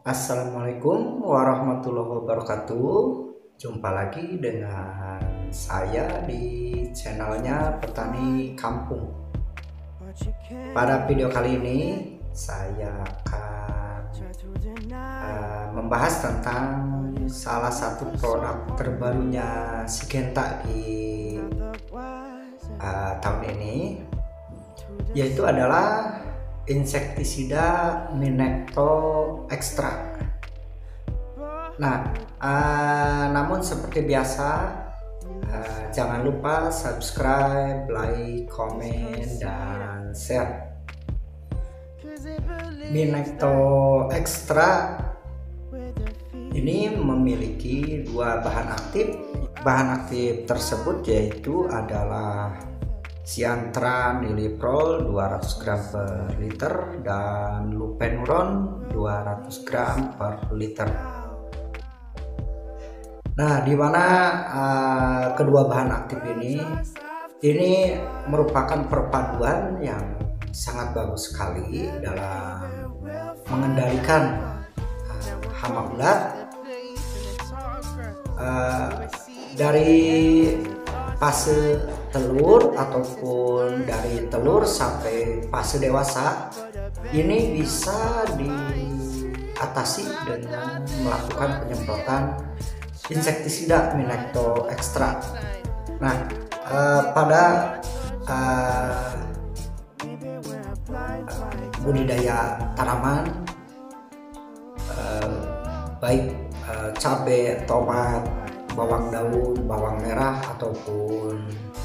Assalamualaikum warahmatullahi wabarakatuh. Jumpa lagi dengan saya di channelnya Petani Kampung. Pada video kali ini saya akan membahas tentang salah satu produk terbarunya Syngenta di tahun ini, yaitu adalah insektisida Minecto Extra. Nah, namun seperti biasa, jangan lupa subscribe, like, komen, dan share. Minecto Extra ini memiliki dua bahan aktif. Bahan aktif tersebut yaitu adalah Cyantra Niliprol 200 gram per liter dan Lupenuron 200 gram per liter. Nah, di mana kedua bahan aktif ini merupakan perpaduan yang sangat bagus sekali dalam mengendalikan hama ulat dari fase telur ataupun dari telur sampai fase dewasa. Ini bisa diatasi dengan melakukan penyemprotan insektisida Minecto Extra. Nah, pada budidaya tanaman baik cabai, tomat, bawang daun, bawang merah ataupun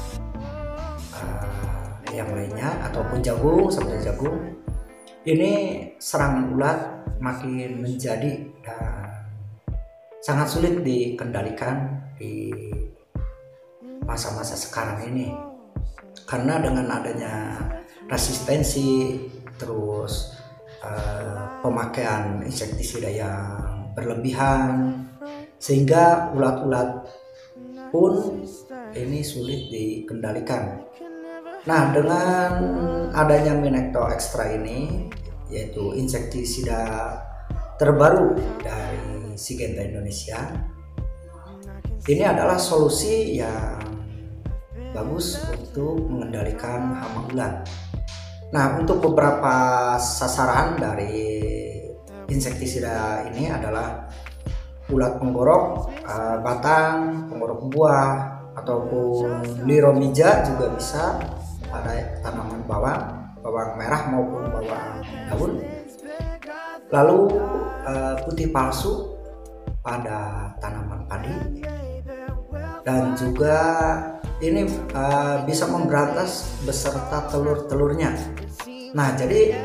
yang lainnya, ataupun jagung seperti jagung, ini serangan ulat makin menjadi sangat sulit dikendalikan di masa-masa sekarang ini, karena dengan adanya resistensi terus pemakaian insektisida yang berlebihan, sehingga ulat-ulat pun ini sulit dikendalikan. Nah, dengan adanya Minecto Extra ini, yaitu insektisida terbaru dari Syngenta Indonesia, ini adalah solusi yang bagus untuk mengendalikan hama ulat. Nah, untuk beberapa sasaran dari insektisida ini adalah ulat penggorok batang, penggorok buah, ataupun liromija juga bisa pada tanaman bawang merah maupun bawang daun. Lalu putih palsu pada tanaman padi, dan juga ini bisa memberantas beserta telur-telurnya. Nah, jadi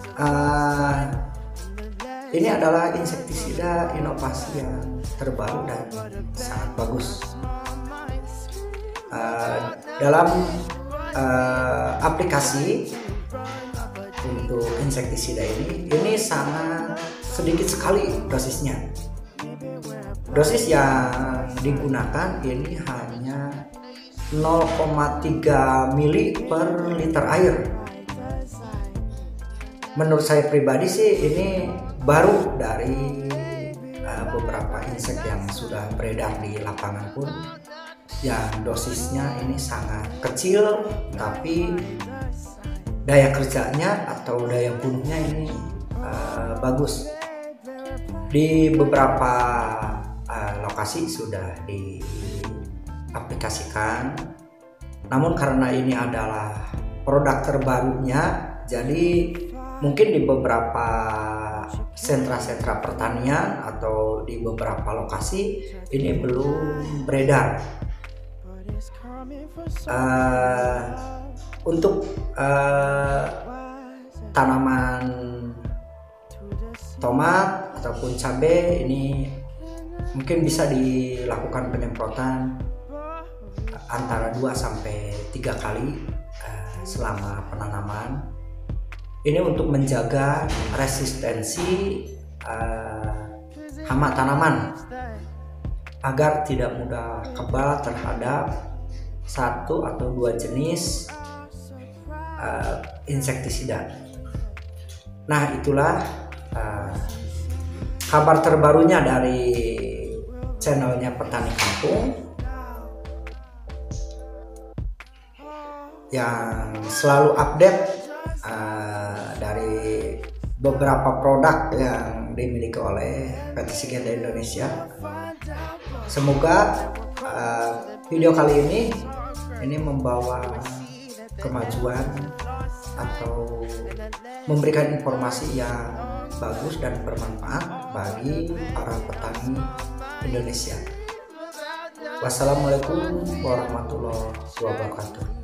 ini adalah insektisida inovasi yang terbaru dan sangat bagus. Dalam aplikasi untuk insektisida ini sangat sedikit sekali dosisnya. Dosis yang digunakan ini hanya 0,3 mili per liter air. Menurut saya pribadi sih ini baru dari beberapa insek yang sudah beredar di lapangan pun, yang dosisnya ini sangat kecil, tapi daya kerjanya atau daya bunuhnya ini bagus. Di beberapa lokasi sudah diaplikasikan, namun karena ini adalah produk terbarunya, jadi mungkin di beberapa sentra-sentra pertanian atau di beberapa lokasi ini belum beredar. Untuk tanaman tomat ataupun cabai ini mungkin bisa dilakukan penyemprotan antara 2 sampai 3 kali selama penanaman. Ini untuk menjaga resistensi hama tanaman agar tidak mudah kebal terhadap satu atau dua jenis insektisida. Nah, itulah kabar terbarunya dari channelnya Petani Kampung yang selalu update dari beberapa produk yang dimiliki oleh PT Sigenda Indonesia. Semoga video kali ini membawa kemajuan atau memberikan informasi yang bagus dan bermanfaat bagi para petani Indonesia. Wassalamualaikum warahmatullahi wabarakatuh.